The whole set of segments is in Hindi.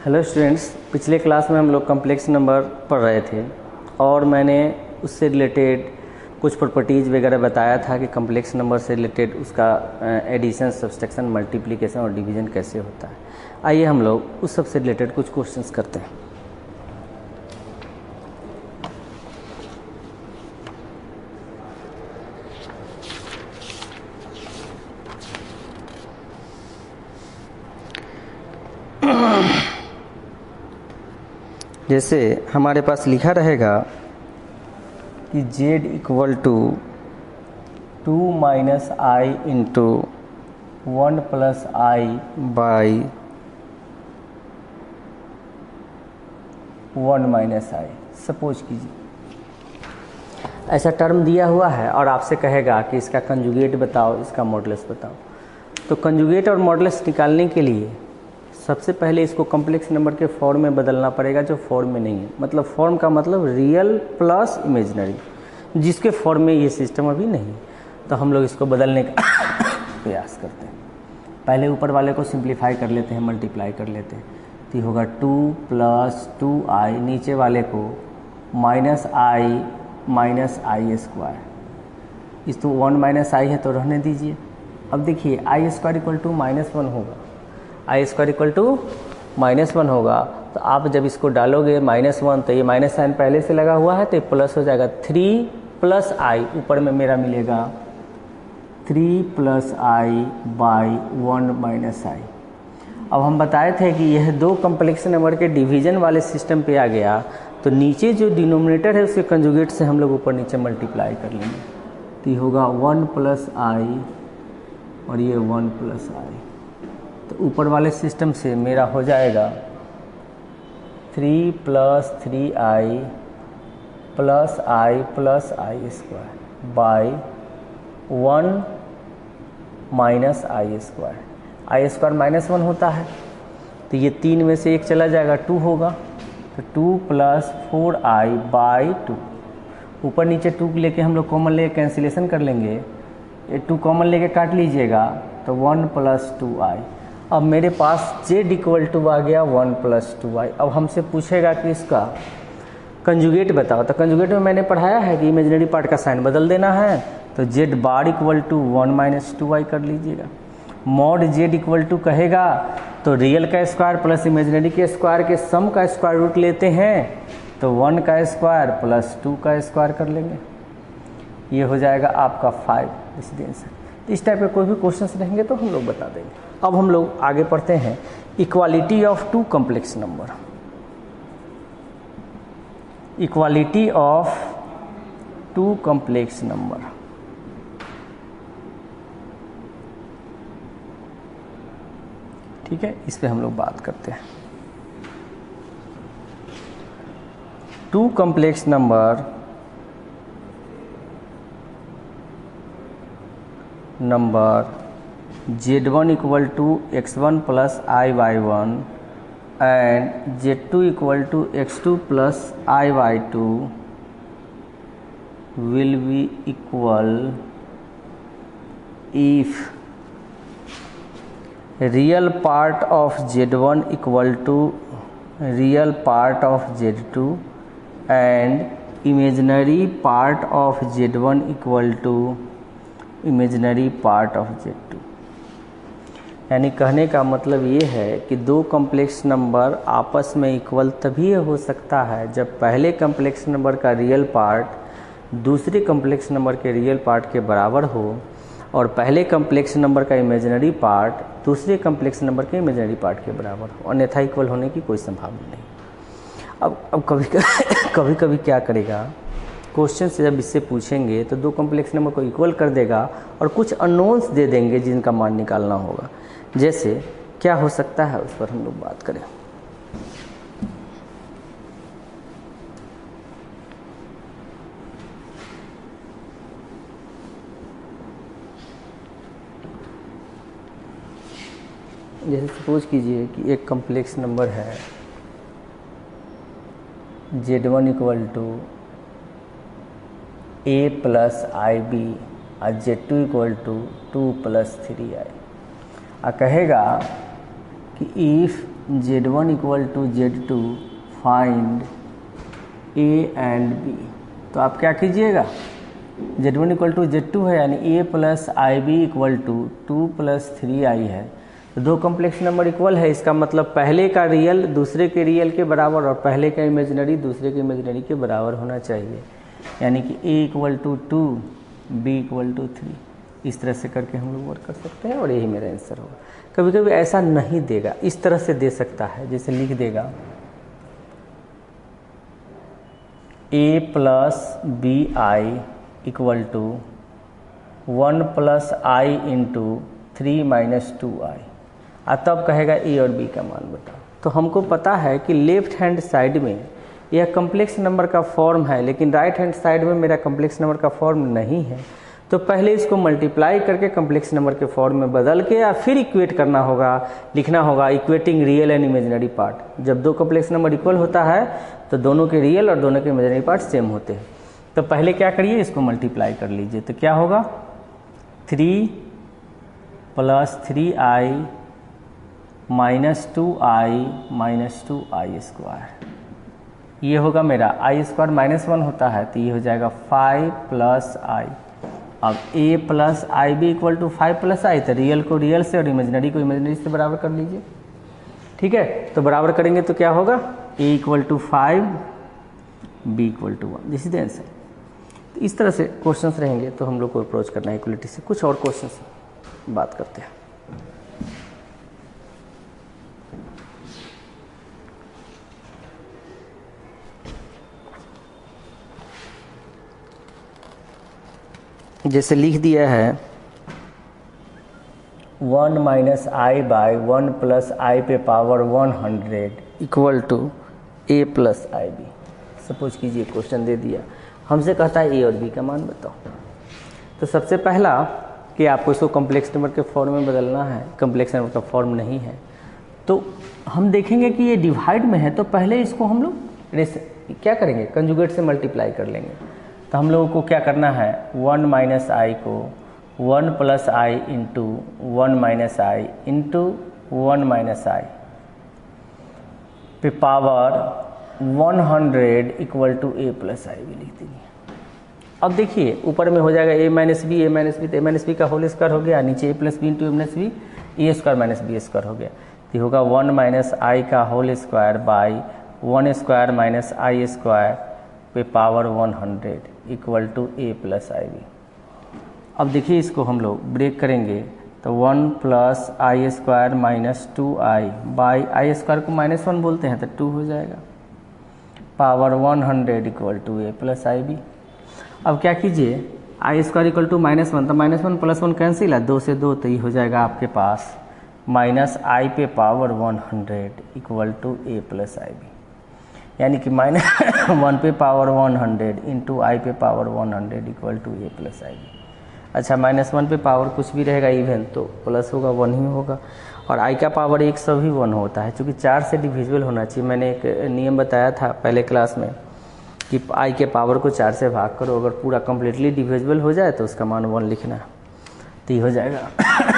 हेलो स्टूडेंट्स, पिछले क्लास में हम लोग कम्प्लेक्स नंबर पढ़ रहे थे और मैंने उससे रिलेटेड कुछ प्रॉपर्टीज़ वगैरह बताया था कि कम्प्लेक्स नंबर से रिलेटेड उसका एडिशन, सब्सट्रैक्शन, मल्टीप्लिकेशन और डिवीज़न कैसे होता है। आइए हम लोग उस सब से रिलेटेड कुछ क्वेश्चंस करते हैं। जैसे हमारे पास लिखा रहेगा कि z equal to 2 minus I into 1 plus I by 1 minus I. Suppose कीजिए ऐसा टर्म दिया हुआ है और आपसे कहेगा कि इसका कंजुगेट बताओ, इसका मॉडुलस बताओ। तो कंजुगेट और मॉडुलस निकालने के लिए सबसे पहले इसको कॉम्प्लेक्स नंबर के फॉर्म में बदलना पड़ेगा, जो फॉर्म में नहीं है। मतलब फॉर्म का मतलब रियल प्लस इमेजिनरी, जिसके फॉर्म में ये सिस्टम अभी नहीं। तो हम लोग इसको बदलने का प्रयास करते हैं। पहले ऊपर वाले को सिंप्लीफाई कर लेते हैं, मल्टीप्लाई कर लेते हैं। तो ये होगा 2 प्लस 2i, नीचे वाले को माइनस आई स्क्वायर। इस तो 1 माइनस आई है तो रहने दीजिए। अब देखिए आई स्क्वायर इक्वल टू -1 होगा, आई स्क्वायर इक्वल टू -1 होगा। तो आप जब इसको डालोगे -1 तो ये माइनस साइन पहले से लगा हुआ है तो ये प्लस हो जाएगा। 3 प्लस आई, ऊपर में मेरा मिलेगा 3 plus I by 1 minus I. अब हम बताए थे कि यह दो कॉम्प्लेक्स नंबर के डिवीजन वाले सिस्टम पे आ गया तो नीचे जो डिनोमिनेटर है उसके कंजुगेट से हम लोग ऊपर नीचे मल्टीप्लाई कर लेंगे। तो ये होगा 1 प्लस आई और ये 1 प्लस आई। तो ऊपर वाले सिस्टम से मेरा हो जाएगा 3 plus 3i plus I square by 1 minus I square. I square -1 होता है तो ये 3 में से 1 चला जाएगा, 2 होगा। तो 2 प्लस 4i बाई 2। ऊपर नीचे 2 लेके हम लोग कॉमन लेके कैंसिलेशन कर लेंगे। ये 2 कॉमन लेके काट लीजिएगा तो 1 प्लस 2i। अब मेरे पास z इक्वल टू आ गया 1 प्लस 2i। अब हमसे पूछेगा कि इसका कंजुगेट बताओ। तो कंजुगेट में मैंने पढ़ाया है कि इमेजिनरी पार्ट का साइन बदल देना है। तो z bar equal to 1 minus 2i कर लीजिएगा। मॉड z इक्वल टू कहेगा तो रियल का स्क्वायर प्लस इमेजिनरी के स्क्वायर के सम का स्क्वायर रूट लेते हैं तो 1 का स्क्वायर प्लस 2 का स्क्वायर कर लेंगे। ये हो जाएगा आपका 5 रेसिडेंस। इस टाइप के कोई भी क्वेश्चंस रहेंगे तो हम लोग बता देंगे। अब हम लोग आगे पढ़ते हैं equality of 2 complex number. Equality of 2 complex number. ठीक है, इस पे हम लोग बात करते हैं। 2 complex number z1 equal to x1 plus I by 1 and z2 equal to x2 plus I by 2 will be equal if real part of z1 equal to real part of z2 and imaginary part of z1 equal to imaginary part of z2। यानी कहने का मतलब ये है कि 2 कॉम्प्लेक्स नंबर आपस में इक्वल तभी हो सकता है जब पहले कॉम्प्लेक्स नंबर का रियल पार्ट दूसरे कॉम्प्लेक्स नंबर के रियल पार्ट के बराबर हो और पहले कॉम्प्लेक्स नंबर का इमेजिनरी पार्ट दूसरे कॉम्प्लेक्स नंबर के इमेजिनरी पार्ट के बराबर हो, अन्यथा इक्वल होने की कोई संभावना नहीं। अब कभी कभी क्या करेगा, क्वेश्चन से जब इससे पूछेंगे तो 2 कॉम्प्लेक्स नंबर को इक्वल कर देगा और कुछ अननोन्स दे देंगे जिनका मान निकालना होगा। जैसे क्या हो सकता है उस पर हम लोग बात करें। जैसे सपोज कीजिए कि एक कॉम्प्लेक्स नंबर है z1 equal to a plus I B और z2 equal to 2 plus 3i। कहेगा कि if Z1 equal to Z2 find A and B। तो आप क्या कीजिएगा, Z1 इक्वल टू Z2 है यानी A plus IB equal to 2 plus 3I है। तो दो कॉम्प्लेक्स नंबर इक्वल है, इसका मतलब पहले का रियल दूसरे के रियल के बराबर और पहले का इमेजिनरी दूसरे के इमेजिनरी के बराबर होना चाहिए, यानी कि A equal to 2 B equal to 3। इस तरह से करके हम लोग वर्क कर सकते हैं और यही मेरा आंसर होगा। कभी कभी ऐसा नहीं देगा, इस तरह से दे सकता है, जैसे लिख देगा A plus BI equal to 1 plus I into 3 minus 2I, तब कहेगा A और B का मान बताओ। तो हमको पता है कि लेफ्ट हैंड साइड में यह कम्प्लेक्स नंबर का फॉर्म है, लेकिन राइट हैंड साइड में मेरा कम्प्लेक्स नंबर का फॉर्म नहीं है। तो पहले इसको मल्टीप्लाई करके कम्प्लेक्स नंबर के फॉर्म में बदल के या फिर इक्वेट करना होगा, लिखना होगा equating real and imaginary part. जब दो कम्प्लेक्स नंबर इक्वल होता है तो दोनों के रियल और दोनों के इमेजिनरी पार्ट सेम होते हैं। तो पहले क्या करिए, इसको मल्टीप्लाई कर लीजिए। तो क्या होगा 3 plus 3I minus 2I minus 2I square, ये होगा मेरा I स्क्वायर माइनस 1 होता है तो ये हो जाएगा 5 प्लस I। अब A plus IB equal to 5 plus I, तो रियल को रियल से और इमेजिनरी को इमेजिनरी से बराबर कर लीजिए। ठीक है, तो बराबर करेंगे तो क्या होगा A equal to 5 B equal to 1, this is the answer. तो इस तरह से क्वेश्चंस रहेंगे तो हम लोग को अप्रोच करना है इक्वलिटी से। कुछ और क्वेश्चंस बात करते हैं। जैसे लिख दिया है 1 minus I by 1 plus I पे power 100 equal to A plus IB। Suppose कीजिए क्वेश्चन दे दिया, हमसे कहता है A और B का मान बताओ। तो सबसे पहला कि आपको इसको कॉम्प्लेक्स नंबर के फॉर्म में बदलना है, कॉम्प्लेक्स नंबर का फॉर्म नहीं है तो हम देखेंगे कि ये डिवाइड में है, तो पहले इसको हम लोग क्या करेंगे, कंजुगेट से मल्टीप्लाई कर लेंगे। तो हम लोगों को क्या करना है, 1 माइनस I को 1 plus I into 1 minus I into 1 minus I पे power 100 equal to A plus I भी लिख दीजिए। अब देखिए ऊपर में हो जाएगा A minus B, A minus B, तो A माइनस बी का होल स्क्वायर हो गया, नीचे A plus B into A minus B, A square minus B square हो गया। तो होगा 1 माइनस I का whole square by 1 square minus I square पे power 100 equal to A plus IB। अब देखिए इसको हम लोग ब्रेक करेंगे तो 1 plus I square minus 2I by I square को माइनस 1 बोलते हैं तो 2 हो जाएगा, power 100 equal to A plus IB। अब क्या कीजिए, I square equal to minus 1, तो माइनस 1 प्लस 1 कैंसिल है, 2 से 2, तो ये हो जाएगा आपके पास माइनस I पे power 100 equal to A plus IB, यानी कि माइनस 1 पे पावर 100 इंटू I पे power 100 equal to A plus IB। अच्छा, माइनस 1 पे पावर कुछ भी रहेगा इवन तो प्लस होगा 1 ही होगा, और I का पावर 1 सभी 1 होता है, क्योंकि 4 से डिविजिबल होना चाहिए। मैंने एक नियम बताया था पहले क्लास में कि I के पावर को 4 से भाग करो, अगर पूरा कम्प्लीटली डिविजिबल हो जाए तो उसका मान 1 लिखना, तो ये हो जाएगा।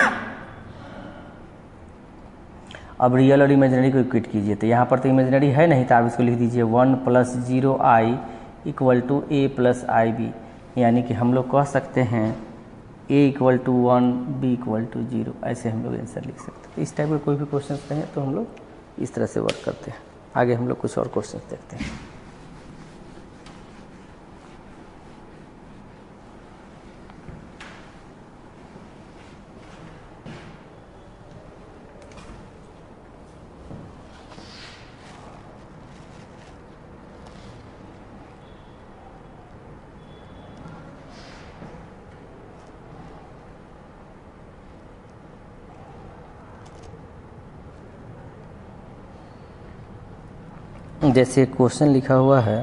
अब रियल और इमेजिनरी को इक्वेट कीजिए, तो यहाँ पर तो इमेजिनरी है नहीं, तो आप इसको लिख दीजिए 1 plus 0I equal to A plus IB, यानी कि हम लोग कह सकते हैं A equal to 1 B equal to 0, ऐसे हम लोग आंसर लिख सकते हैं। तो इस टाइप के कोई भी क्वेश्चन रहें तो हम लोग इस तरह से वर्क करते हैं। आगे हम लोग कुछ और क्वेश्चन देखते हैं। जैसे क्वेश्चन लिखा हुआ है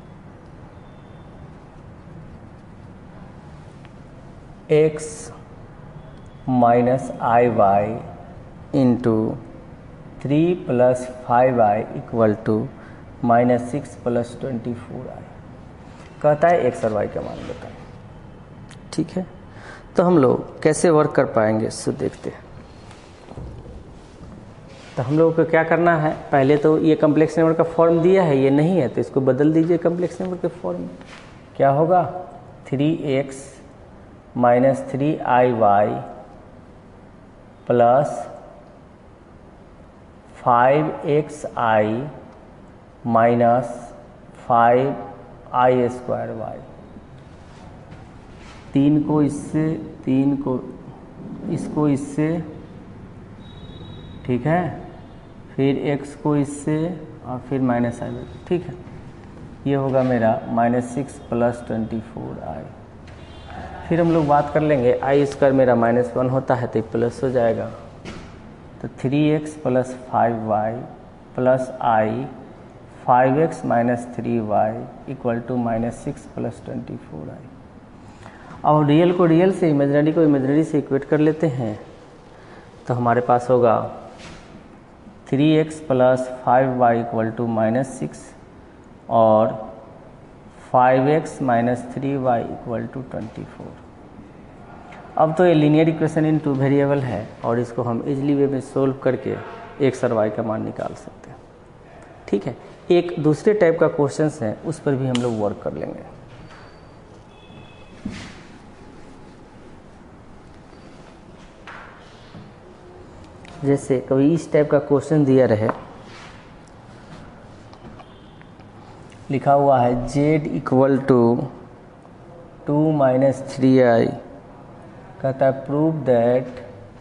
x minus IY into 3 plus 5I equal to minus 6 plus 24I, कहता है x और y का मान बताएं। ठीक है, तो हम लोग कैसे वर्क कर पाएंगे इससे देखते हैं। तो हम लोगों को क्या करना है, पहले तो ये कम्प्लेक्स नंबर का फॉर्म दिया है, ये नहीं है तो इसको बदल दीजिए कम्प्लेक्स नंबर के फॉर्म में। क्या होगा 3x minus 3iy plus 5xi minus 5i square Y. 3 को इससे, 3 को इसको इससे, ठीक है, फिर x को इससे और फिर माइनस आई, ठीक है। ये होगा मेरा -6 प्लस 24i। फिर हम लोग बात कर लेंगे आई स्क्वायर मेरा -1 होता है तो प्लस हो जाएगा, तो 3x plus 5y plus i 5x minus 3y equal to -6 plus 24i। और रियल को रियल से, इमेजनरी को इमेजनरी से इक्वेट कर लेते हैं, तो हमारे पास होगा 3x plus 5y equal to -6 और 5x minus 3y equal to 24। अब तो ये लीनियर इक्वेशन इन 2 वेरिएबल है और इसको हम इजली वे में सोल्व करके x और y का मान निकाल सकते हैं, ठीक है। एक दूसरे टाइप का क्वेश्चंस है, उस पर भी हम लोग वर्क कर लेंगे। जैसे कभी इस टाइप का क्वेश्चन दिया रहे, लिखा हुआ है z equal to 2 minus 3i, कहता है prove that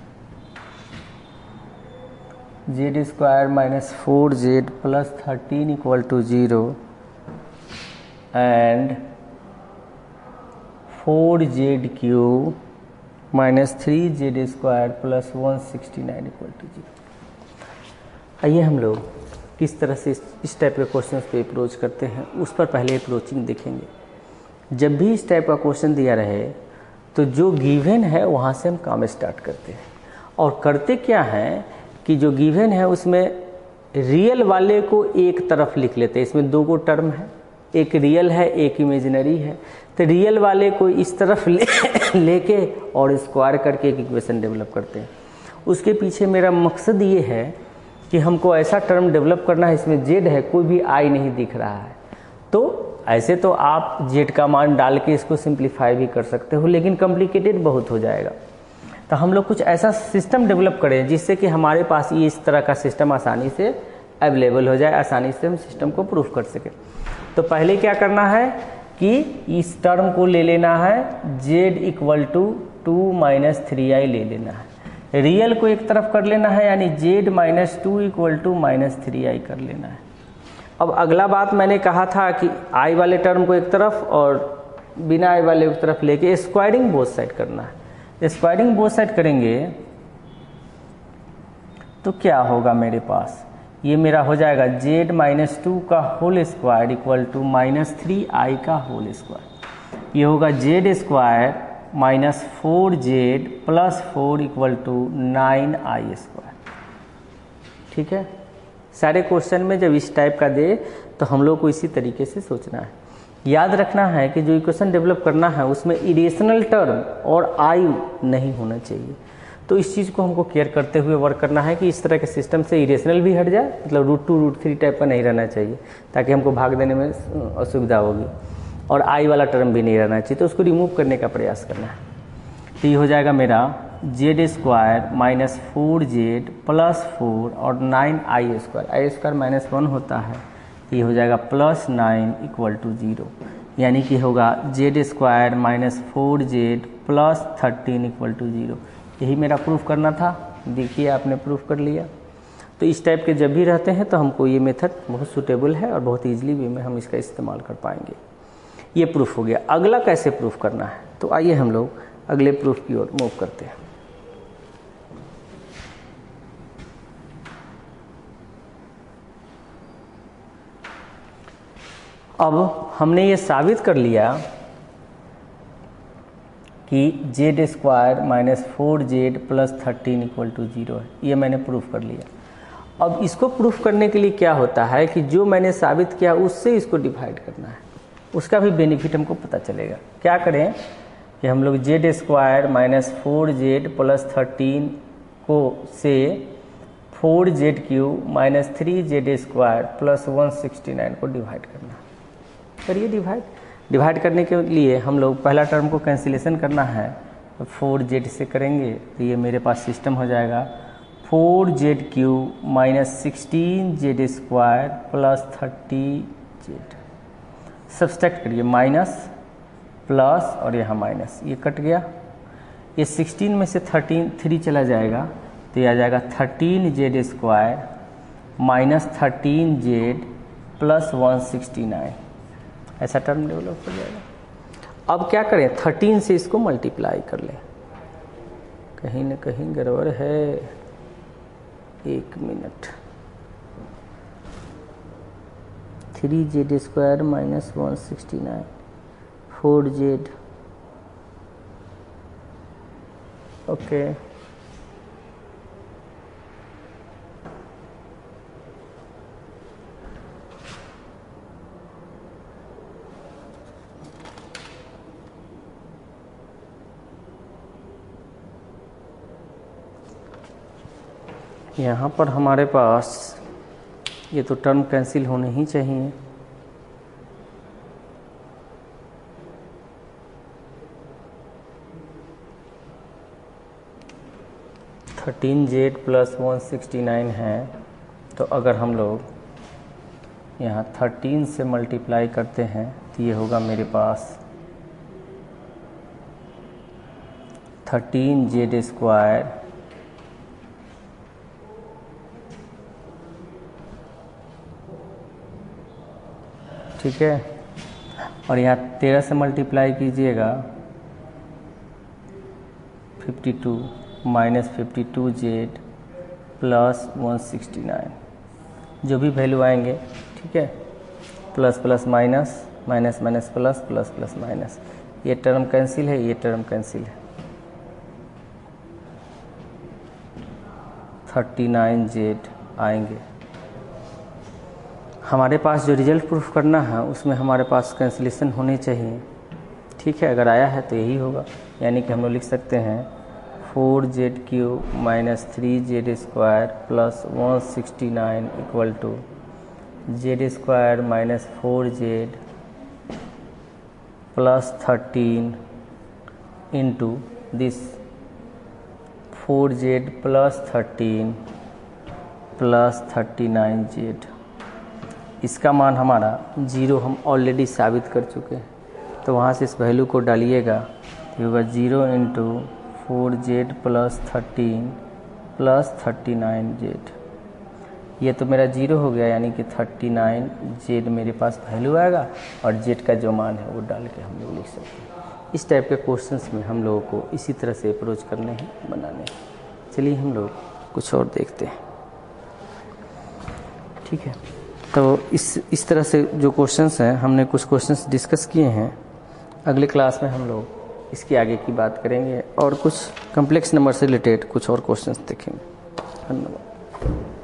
z square minus 4z plus 13 equal to 0 and 4z cube minus 3z square plus 169 equal to 0। आइए हम लोग किस तरह से इस टाइप के क्वेश्चन पे अप्रोच करते हैं, उस पर पहले अप्रोचिंग देखेंगे। जब भी इस टाइप का क्वेश्चन दिया रहे तो जो गिवन है वहाँ से हम काम स्टार्ट करते हैं, और करते क्या है कि जो गिवन है उसमें रियल वाले को एक तरफ लिख लेते हैं। इसमें 2 को टर्म है, एक रियल है एक इमेजिनरी है, तो रियल वाले को इस तरफ लेके और स्क्वायर करके एक इक्वेशन डेवलप करते हैं। उसके पीछे मेरा मकसद ये है कि हमको ऐसा टर्म डेवलप करना है, इसमें z है, कोई भी i नहीं दिख रहा है। तो ऐसे तो आप z का मान डाल के इसको सिंप्लीफाई भी कर सकते हो, लेकिन कॉम्प्लिकेटेड बहुत हो जाएगा। तो हम लोग कुछ ऐसा सिस्टम डेवलप करें जिससे कि हमारे पास ये इस तरह का सिस्टम आसानी से अवेलेबल हो जाए, आसानी से हम सिस्टम को प्रूफ कर सकें। तो पहले क्या करना है कि इस टर्म को ले लेना है, z equal to 2 minus 3i ले लेना है। रियल को एक तरफ कर लेना है, यानी z minus 2 equal to minus 3i कर लेना है। अब अगला बात मैंने कहा था कि i वाले टर्म को एक तरफ और बिना i वाले एक तरफ लेके स्क्वायरिंग बोथ साइड करना है। स्क्वायरिंग बोथ साइड करेंगे तो क्या होगा मेरे पास, ये मेरा हो जाएगा z माइनस 2 का whole square equal to minus 3i का होल स्क्वायर। ये होगा z square minus 4z plus 4 equal to 9i square, ठीक है। सारे क्वेश्चन में जब इस टाइप का दे तो हम लोग को इसी तरीके से सोचना है। याद रखना है कि जो इक्वेशन डेवलप करना है उसमें इरेशनल टर्म और आई नहीं होना चाहिए। तो इस चीज़ को हमको केयर करते हुए वर्क करना है कि इस तरह के सिस्टम से इरेशनल भी हट जाए, मतलब √2 √3 टाइप का नहीं रहना चाहिए, ताकि हमको भाग देने में असुविधा होगी, और आई वाला टर्म भी नहीं रहना चाहिए, तो उसको रिमूव करने का प्रयास करना है। तो ये हो जाएगा मेरा z square minus 4z plus 4 और 9i square, I square minus 1 होता है, तो ये हो जाएगा प्लस 9 इक्वल टू 0, यानी कि होगा z square minus 4z plus 13 equal to 0। यही मेरा प्रूफ करना था, देखिए आपने प्रूफ कर लिया। तो इस टाइप के जब भी रहते हैं तो हमको ये मेथड बहुत सूटेबल है और बहुत ईजिली वे में हम इसका इस्तेमाल कर पाएंगे। ये प्रूफ हो गया। अगला कैसे प्रूफ करना है, तो आइए हम लोग अगले प्रूफ की ओर मूव करते हैं। अब हमने ये साबित कर लिया कि z square minus 4z plus 13 equal to 0 है, ये मैंने प्रूफ कर लिया। अब इसको प्रूफ करने के लिए क्या होता है कि जो मैंने साबित किया उससे इसको डिवाइड करना है, उसका भी बेनिफिट हमको पता चलेगा। क्या करें कि हम लोग z square minus 4z plus 13 को से 4z³ माइनस 3z² प्लस 169 को डिवाइड करना है। करिए डिवाइड करने के लिए हम लोग पहला टर्म को कैंसिलेशन करना है, तो 4z से करेंगे तो ये मेरे पास सिस्टम हो जाएगा 4z³ minus 16z² plus 30z। Subtract करिए, माइनस प्लस और यहाँ माइनस, ये कट गया। ये 16 में से 3 चला जाएगा तो ये आ जाएगा 13z² माइनस 13z प्लस 169, ऐसा टर्म डेवलप हो जाएगा। अब क्या करें, 13 से इसको मल्टीप्लाई कर लें, कहीं ना कहीं गड़बड़ है, एक minute. 3z² minus 169 4z, okay. यहाँ पर हमारे पास ये तो टर्म कैंसिल होने ही चाहिए। (13z + 169 है, तो अगर हम लोग यहाँ 13 से मल्टीप्लाई करते हैं तो ये होगा मेरे पास 13z², ठीक है। और यहाँ 13 से मल्टीप्लाई कीजिएगा 52 माइनस 52z प्लस 169, जो भी वैल्यू आएंगे, ठीक है। Plus plus minus, minus minus plus, plus plus minus, ये टर्म कैंसिल है, ये टर्म कैंसिल है। 39z आएंगे। हमारे पास जो रिजल्ट प्रूफ करना है उसमें हमारे पास कैंसिलेशन होने चाहिए, ठीक है। अगर आया है तो यही होगा, यानी कि हम लोग लिख सकते हैं 4z³ minus 3z² plus 169 equal to z² minus 4z plus 13 into this 4z plus 13 plus 39z। इसका मान हमारा 0 हम ऑलरेडी साबित कर चुके हैं, तो वहाँ से इस वैल्यू को डालिएगा, ये होगा 0 into 4z plus 13 plus 39z। ये तो मेरा 0 हो गया, यानी कि 39z मेरे पास वैल्यू आएगा और z का जो मान है वो डाल के हम लोग लिख सकते हैं। इस टाइप के क्वेश्चंस में हम लोगों को इसी तरह से अप्रोच करने हैं, बनाने हैं। चलिए हम लोग कुछ और देखते हैं, ठीक है। तो इस तरह से जो क्वेश्चंस हैं, हमने कुछ क्वेश्चंस डिस्कस किए हैं। अगले क्लास में हम लोग इसके आगे की बात करेंगे और कुछ कॉम्प्लेक्स नंबर से रिलेटेड कुछ और क्वेश्चंस देखेंगे। धन्यवाद।